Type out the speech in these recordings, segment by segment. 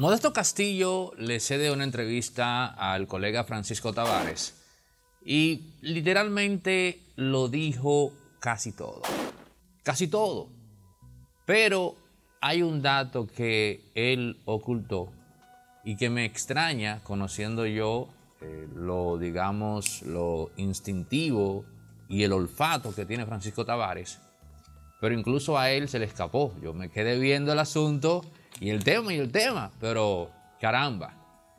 Modesto Castillo le cede una entrevista al colega Francisco Tavares y literalmente lo dijo casi todo. Casi todo. Pero hay un dato que él ocultó y que me extraña, conociendo yo lo instintivo y el olfato que tiene Francisco Tavares, pero incluso a él se le escapó. Yo me quedé viendo el asunto y el tema, pero caramba,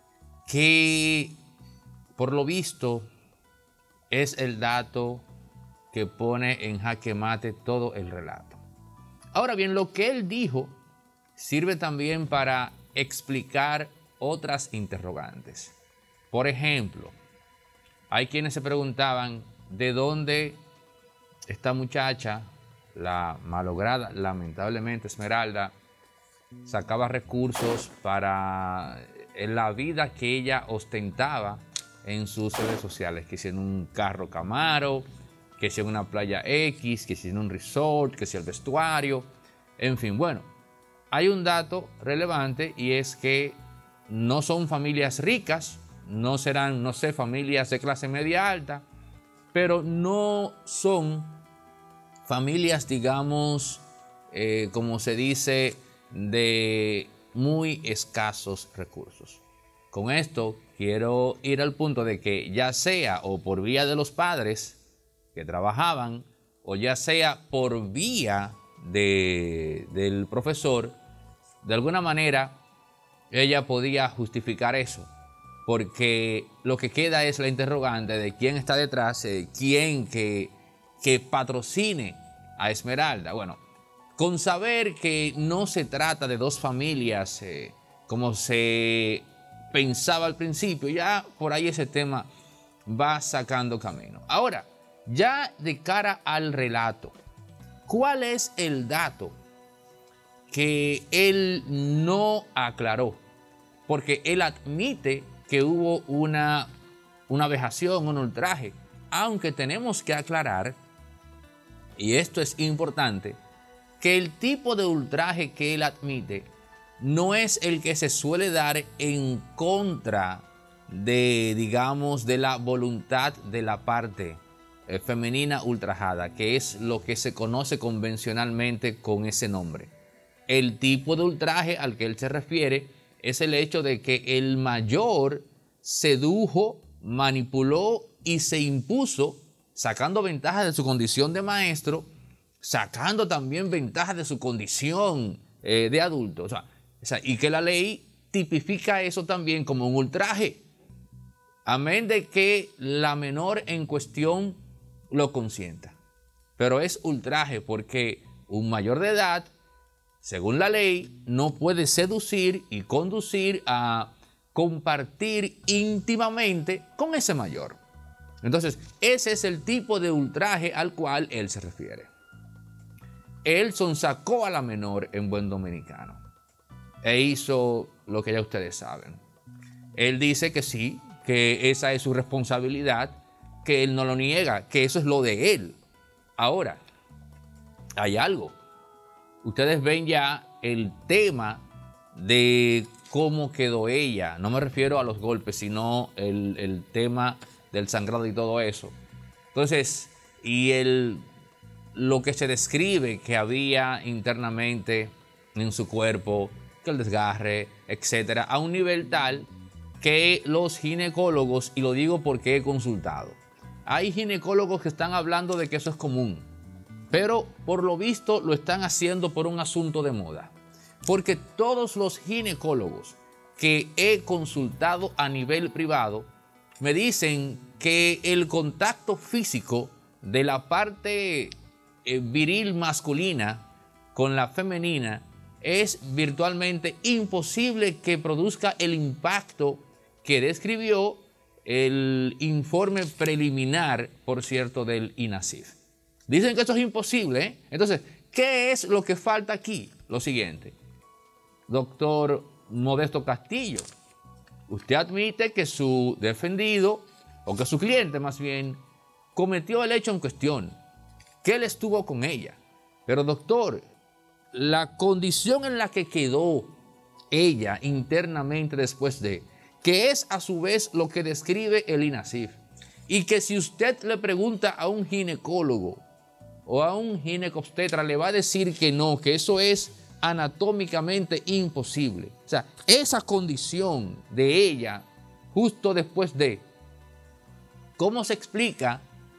que por lo visto es el dato que pone en jaque mate todo el relato. Ahora bien, lo que él dijo sirve también para explicar otras interrogantes. Por ejemplo, hay quienes se preguntaban de dónde esta muchacha, la malograda, lamentablemente Esmeralda, sacaba recursos para la vida que ella ostentaba en sus redes sociales, que si en un carro Camaro, que si en una playa X, que si en un resort, que si el vestuario, en fin. Bueno, hay un dato relevante y es que no son familias ricas, no serán, no sé, familias de clase media alta, pero no son familias, digamos, como se dice, de muy escasos recursos. Con esto quiero ir al punto de que ya sea o por vía de los padres que trabajaban o ya sea por vía del profesor, de alguna manera ella podía justificar eso, porque lo que queda es la interrogante de quién está detrás, quién que patrocine a Esmeralda. Bueno, con saber que no se trata de dos familias como se pensaba al principio, ya por ahí ese tema va sacando camino. Ahora, ya de cara al relato, ¿cuál es el dato que él no aclaró? Porque él admite que hubo una vejación, un ultraje, aunque tenemos que aclarar, y esto es importante, que el tipo de ultraje que él admite no es el que se suele dar en contra de, digamos, de la voluntad de la parte femenina ultrajada, que es lo que se conoce convencionalmente con ese nombre. El tipo de ultraje al que él se refiere es el hecho de que el mayor sedujo, manipuló y se impuso, sacando ventaja de su condición de maestro, sacando también ventaja de su condición de adulto. O sea, y que la ley tipifica eso también como un ultraje, amén de que la menor en cuestión lo consienta. Pero es ultraje porque un mayor de edad, según la ley, no puede seducir y conducir a compartir íntimamente con ese mayor. Entonces, ese es el tipo de ultraje al cual él se refiere. Él sonsacó a la menor en buen dominicano e hizo lo que ya ustedes saben. Él dice que sí, que esa es su responsabilidad, que él no lo niega, que eso es lo de él. Ahora, hay algo. Ustedes ven ya el tema de cómo quedó ella. No me refiero a los golpes, sino el tema del sangrado y todo eso. Entonces, y lo que se describe que había internamente en su cuerpo, que el desgarre, etcétera, a un nivel tal que los ginecólogos, y lo digo porque he consultado, hay ginecólogos que están hablando de que eso es común, pero por lo visto lo están haciendo por un asunto de moda, porque todos los ginecólogos que he consultado a nivel privado me dicen que el contacto físico de la parte viril masculina con la femenina es virtualmente imposible que produzca el impacto que describió el informe preliminar, por cierto, del INASIF. Dicen que esto es imposible, ¿eh? Entonces, ¿qué es lo que falta aquí? Lo siguiente. Doctor Modesto Castillo, usted admite que su defendido, o que su cliente más bien, cometió el hecho en cuestión, que él estuvo con ella. Pero doctor, la condición en la que quedó ella internamente después de, que es a su vez lo que describe el INASIF. Y que si usted le pregunta a un ginecólogo o a un ginecobstetra, le va a decir que no, que eso es anatómicamente imposible. O sea, esa condición de ella justo después de, ¿cómo se explica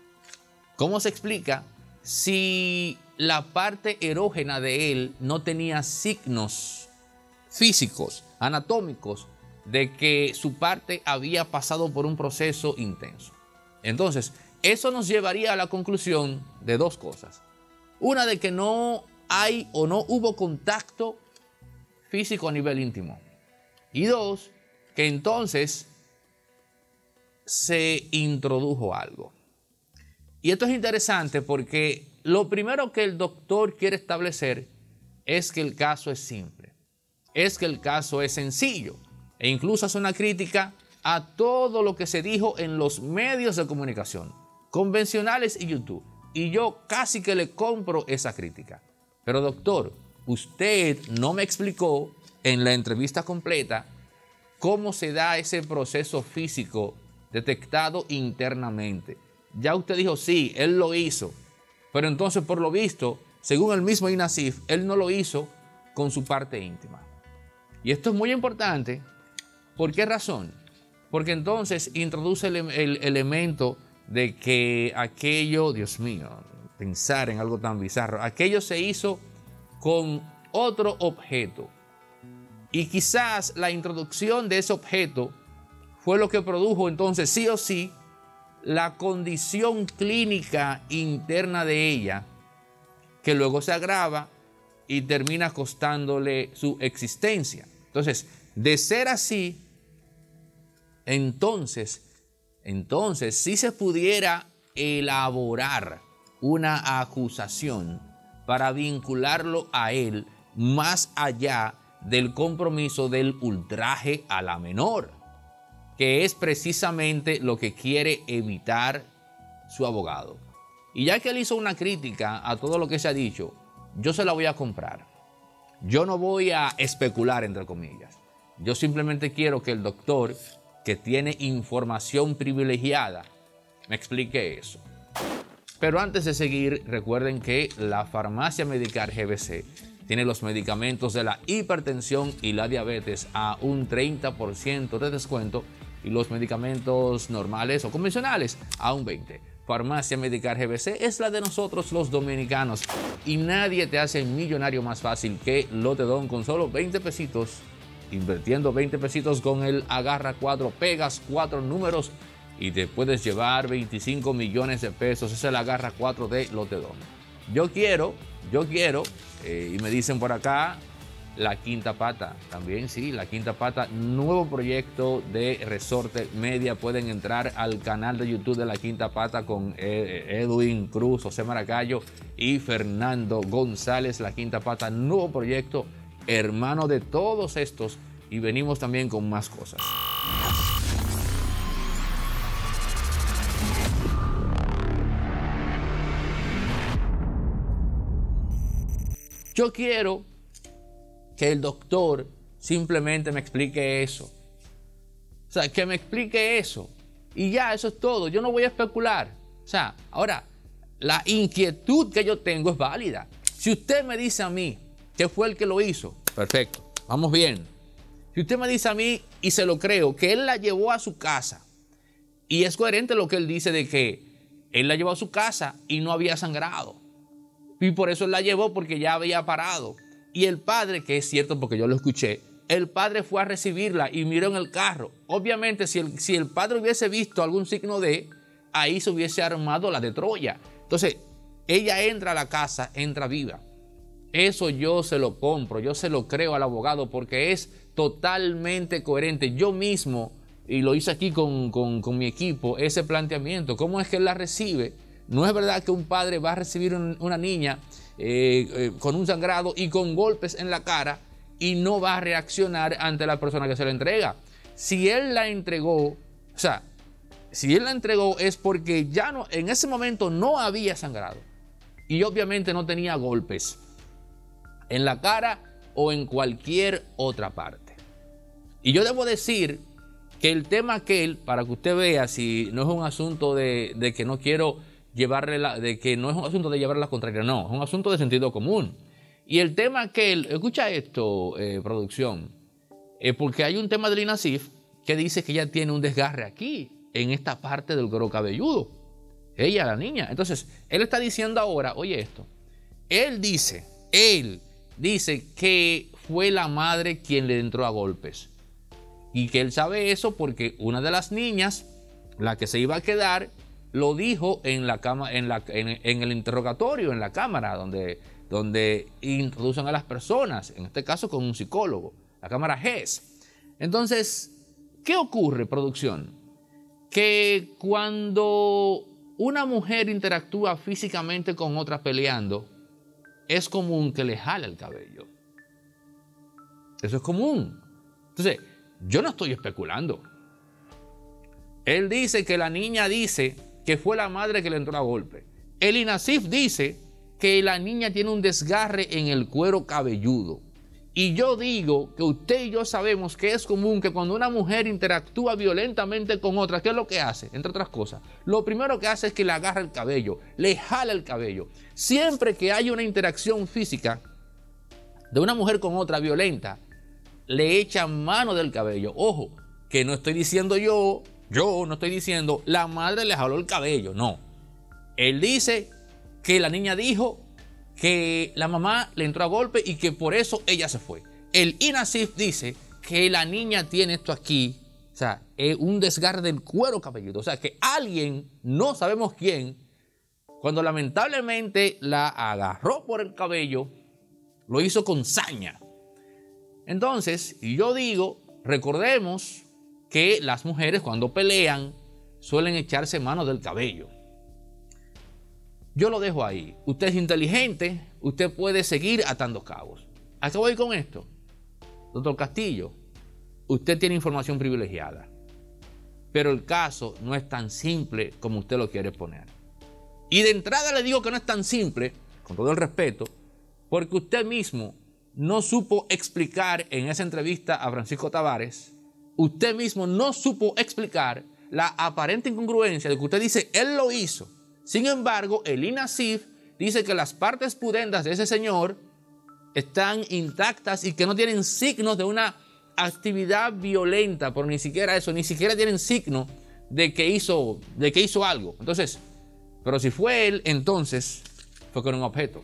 si la parte erógena de él no tenía signos físicos, anatómicos, de que su parte había pasado por un proceso intenso? Entonces, eso nos llevaría a la conclusión de dos cosas. Una, de que no hay o no hubo contacto físico a nivel íntimo. Y dos, que entonces se introdujo algo. Y esto es interesante porque lo primero que el doctor quiere establecer es que el caso es simple, es que el caso es sencillo, e incluso hace una crítica a todo lo que se dijo en los medios de comunicación convencionales y YouTube. Y yo casi que le compro esa crítica. Pero doctor, usted no me explicó en la entrevista completa cómo se da ese proceso físico detectado internamente. Ya usted dijo, sí, él lo hizo. Pero entonces, por lo visto, según el mismo INASIF, él no lo hizo con su parte íntima. Y esto es muy importante. ¿Por qué razón? Porque entonces introduce el elemento de que aquello, Dios mío, pensar en algo tan bizarro, aquello se hizo con otro objeto. Y quizás la introducción de ese objeto fue lo que produjo entonces sí o sí la condición clínica interna de ella, que luego se agrava y termina costándole su existencia. Entonces, de ser así, entonces si se pudiera elaborar una acusación para vincularlo a él más allá del compromiso del ultraje a la menor, que es precisamente lo que quiere evitar su abogado. Y ya que él hizo una crítica a todo lo que se ha dicho, yo se la voy a comprar. Yo no voy a especular, entre comillas. Yo simplemente quiero que el doctor, que tiene información privilegiada, me explique eso. Pero antes de seguir, recuerden que la Farmacia Medicar GBC tiene los medicamentos de la hipertensión y la diabetes a un 30% de descuento y los medicamentos normales o convencionales a un 20%. Farmacia Medicar GBC es la de nosotros los dominicanos y nadie te hace millonario más fácil que Lotedón con solo 20 pesitos. Invirtiendo 20 pesitos con el Agarra 4, pegas 4 números y te puedes llevar 25 millones de pesos. Es el Agarra 4 de Lotedón. Yo quiero, y me dicen por acá, La Quinta Pata. También sí, La Quinta Pata, nuevo proyecto de Resorte Media. Pueden entrar al canal de YouTube de La Quinta Pata con Edwin Cruz, José Maracayo y Fernando González. La Quinta Pata, nuevo proyecto, hermano de todos estos, y venimos también con más cosas. Yo quiero que el doctor simplemente me explique eso. O sea, que me explique eso. Y ya, eso es todo. Yo no voy a especular. O sea, ahora, la inquietud que yo tengo es válida. Si usted me dice a mí que fue el que lo hizo, perfecto, vamos bien. Si usted me dice a mí, y se lo creo, que él la llevó a su casa, y es coherente lo que él dice de que él la llevó a su casa y no había sangrado. Y por eso él la llevó, porque ya había parado. Y el padre, que es cierto porque yo lo escuché, el padre fue a recibirla y miró en el carro. Obviamente, si el padre hubiese visto algún signo de, ahí se hubiese armado la de Troya. Entonces, ella entra a la casa, entra viva. Eso yo se lo compro, yo se lo creo al abogado porque es totalmente coherente. Yo mismo, y lo hice aquí con mi equipo, ese planteamiento. ¿Cómo es que él la recibe? No es verdad que un padre va a recibir una niña con un sangrado y con golpes en la cara y no va a reaccionar ante la persona que se la entrega. Si él la entregó, o sea, si él la entregó es porque ya no, en ese momento no había sangrado y obviamente no tenía golpes en la cara o en cualquier otra parte. Y yo debo decir que el tema aquel, para que usted vea si no es un asunto de que no quiero llevarle de que no es un asunto de llevarle la contraria, no, es un asunto de sentido común. Y el tema aquel, escucha esto, producción, porque hay un tema del INASIF que dice que ella tiene un desgarre aquí, en esta parte del cuero cabelludo. Ella, la niña. Entonces, él está diciendo ahora, oye esto, él dice que fue la madre quien le entró a golpes. Y que él sabe eso porque una de las niñas, la que se iba a quedar, lo dijo en la cama, en el interrogatorio, en la cámara, donde introducen a las personas, en este caso con un psicólogo, la cámara GES. Entonces, ¿qué ocurre, producción? Que cuando una mujer interactúa físicamente con otra peleando, es común que le jale el cabello. Eso es común. Entonces, yo no estoy especulando. Él dice que la niña dice que fue la madre que le entró a golpe. El INASIF dice que la niña tiene un desgarre en el cuero cabelludo. Y yo digo que usted y yo sabemos que es común que cuando una mujer interactúa violentamente con otra, ¿qué es lo que hace? Entre otras cosas, lo primero que hace es que le agarra el cabello, le jala el cabello. Siempre que hay una interacción física de una mujer con otra violenta, le echa mano del cabello. Ojo, que no estoy diciendo yo no estoy diciendo la madre le jaló el cabello, no. Él dice que la niña dijo que la mamá le entró a golpe y que por eso ella se fue. El INASIF dice que la niña tiene esto aquí, o sea, un desgarre del cuero cabelludo. O sea, que alguien, no sabemos quién, cuando lamentablemente la agarró por el cabello, lo hizo con saña. Entonces, yo digo, recordemos que las mujeres cuando pelean suelen echarse mano del cabello. Yo lo dejo ahí. Usted es inteligente, usted puede seguir atando cabos. ¿A qué voy con esto? Doctor Castillo, usted tiene información privilegiada, pero el caso no es tan simple como usted lo quiere poner. Y de entrada le digo que no es tan simple, con todo el respeto, porque usted mismo no supo explicar en esa entrevista a Francisco Tavares, usted mismo no supo explicar la aparente incongruencia de que usted dice, él lo hizo. Sin embargo, el INASIF dice que las partes pudendas de ese señor están intactas y que no tienen signos de una actividad violenta, pero ni siquiera eso, ni siquiera tienen signo de que hizo algo. Entonces, pero si fue él, entonces fue con un objeto.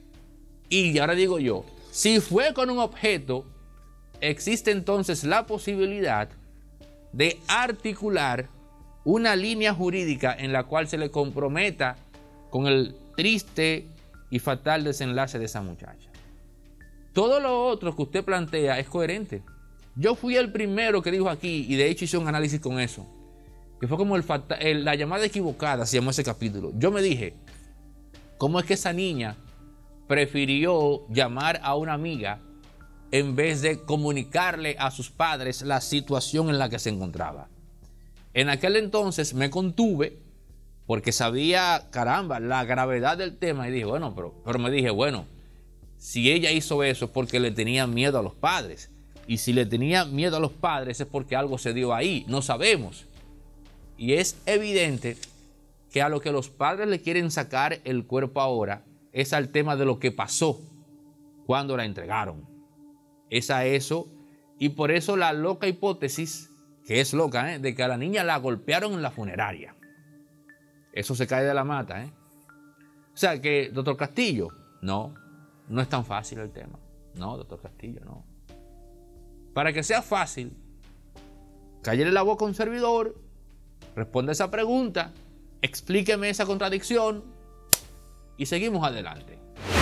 Y ahora digo yo, si fue con un objeto, existe entonces la posibilidad de articular una línea jurídica en la cual se le comprometa con el triste y fatal desenlace de esa muchacha. Todo lo otro que usted plantea es coherente. Yo fui el primero que dijo aquí, y de hecho hice un análisis con eso, que fue como la llamada equivocada, se llamó ese capítulo. Yo me dije, ¿cómo es que esa niña prefirió llamar a una amiga en vez de comunicarle a sus padres la situación en la que se encontraba? En aquel entonces me contuve porque sabía, caramba, la gravedad del tema y dije, bueno, pero me dije, bueno, si ella hizo eso es porque le tenía miedo a los padres. Y si le tenía miedo a los padres es porque algo se dio ahí, no sabemos. Y es evidente que a lo que los padres le quieren sacar el cuerpo ahora es al tema de lo que pasó cuando la entregaron. Es a eso, y por eso la loca hipótesis, que es loca, de que a la niña la golpearon en la funeraria. Eso se cae de la mata. O sea que, doctor Castillo, no es tan fácil el tema. No, doctor Castillo, no. Para que sea fácil, cállele la boca a un servidor, responda esa pregunta, explíqueme esa contradicción y seguimos adelante.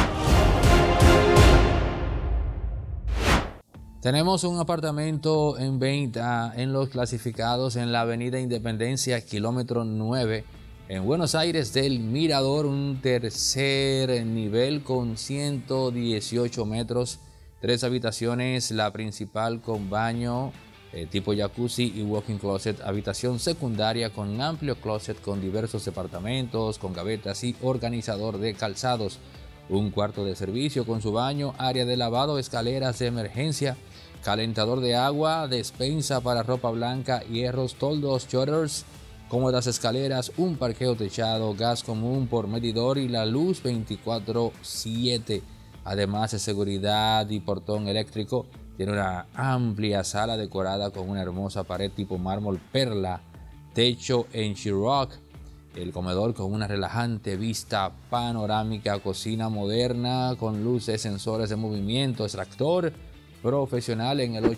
Tenemos un apartamento en venta en Los Clasificados en la avenida Independencia, kilómetro 9, en Buenos Aires del Mirador, un tercer nivel con 118 metros, 3 habitaciones, la principal con baño tipo jacuzzi y walk-in closet, habitación secundaria con amplio closet con diversos departamentos, con gavetas y organizador de calzados, un cuarto de servicio con su baño, área de lavado, escaleras de emergencia, calentador de agua, despensa para ropa blanca, hierros, toldos, shutters, cómodas escaleras, un parqueo techado, gas común por medidor y la luz 24/7. Además de seguridad y portón eléctrico, tiene una amplia sala decorada con una hermosa pared tipo mármol perla, techo en Sheetrock, el comedor con una relajante vista panorámica, cocina moderna con luces, sensores de movimiento, extractor profesional en el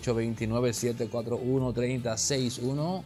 829-741-3061,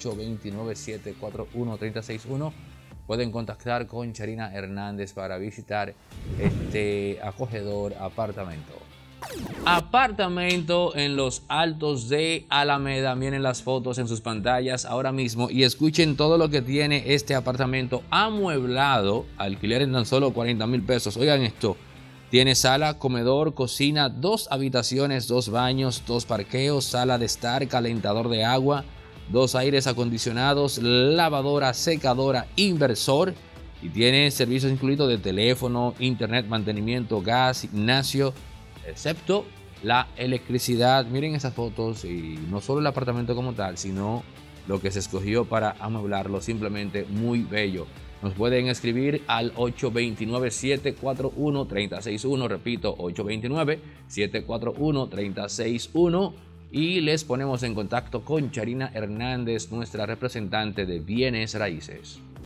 829-741-3061. Pueden contactar con Charina Hernández para visitar este acogedor apartamento. Apartamento en los Altos de Alameda. Miren las fotos en sus pantallas ahora mismo y escuchen todo lo que tiene este apartamento amueblado. Alquiler en tan solo 40,000 pesos. Oigan esto. Tiene sala, comedor, cocina, 2 habitaciones, 2 baños, 2 parqueos, sala de estar, calentador de agua, 2 aires acondicionados, lavadora, secadora, inversor. Y tiene servicios incluidos de teléfono, internet, mantenimiento, gas, gimnasio, excepto la electricidad. Miren esas fotos y no solo el apartamento como tal, sino lo que se escogió para amueblarlo, simplemente muy bello. Nos pueden escribir al 829-741-3061, repito, 829-741-3061 y les ponemos en contacto con Charina Hernández, nuestra representante de bienes raíces.